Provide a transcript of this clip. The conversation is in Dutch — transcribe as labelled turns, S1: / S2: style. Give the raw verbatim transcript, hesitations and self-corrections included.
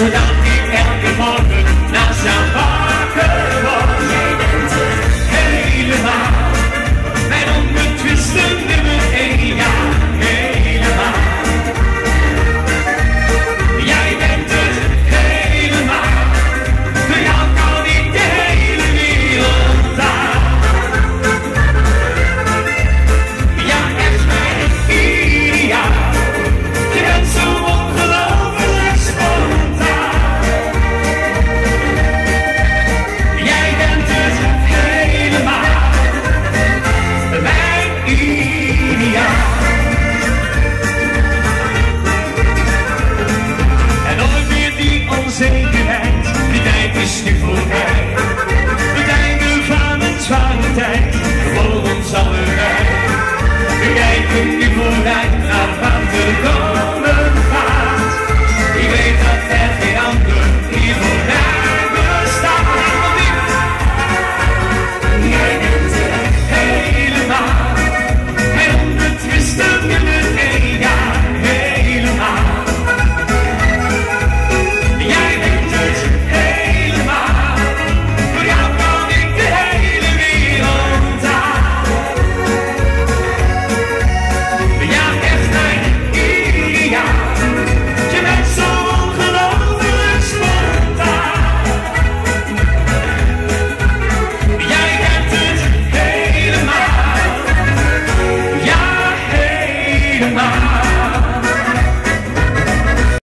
S1: zodat ik elke morgen naast jou wakker word. Jij bent het helemaal, mijn onbetwiste nummer één, ja, helemaal. Jij bent het helemaal, door jou kan ik de hele wereld aan. Ja, echt mijn ideaal, je bent zo ongelooflijk spontaan. Jij bent het helemaal, mijn ideaal. En nooit meer die onzekerheid.